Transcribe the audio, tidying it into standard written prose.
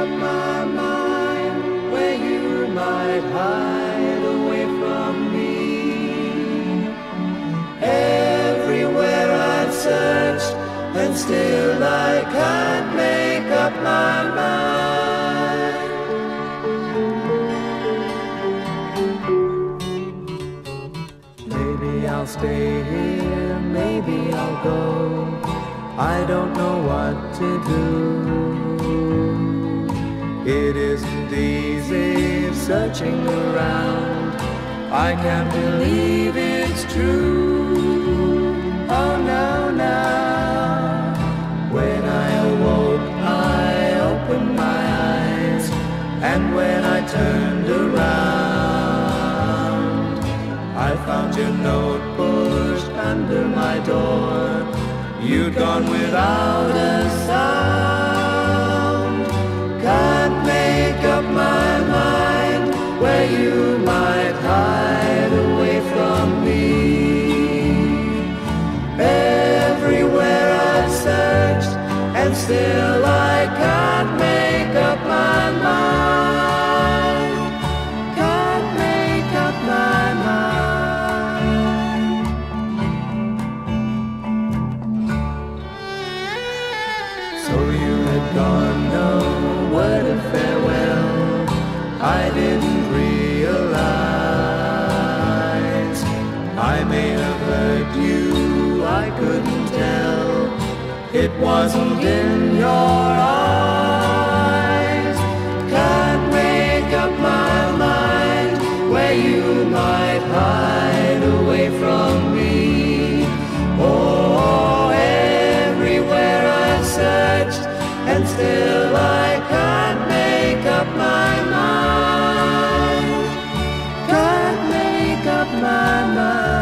my mind where you might hide away from me. Everywhere I've searched, and still I can't make up my mind. Maybe I'll stay here, maybe I'll go. I don't know what to do. It isn't easy searching around. I can't believe it's true. Oh no, no. When I awoke, I opened my eyes, and when I turned around, I found your note pushed under my door. You'd gone without a sound. Can't make up my mind where you might hide away from me. Everywhere I've searched, and still I can't make up my mind. Can't make up my mind. So you had gone, no word of farewell. I didn't realize I may have hurt you, I couldn't tell. It wasn't in your eyes. Can't make up my mind where you might hide away from me. Oh, everywhere I've searched, and still I can't make up my mind. Can't make up my mind.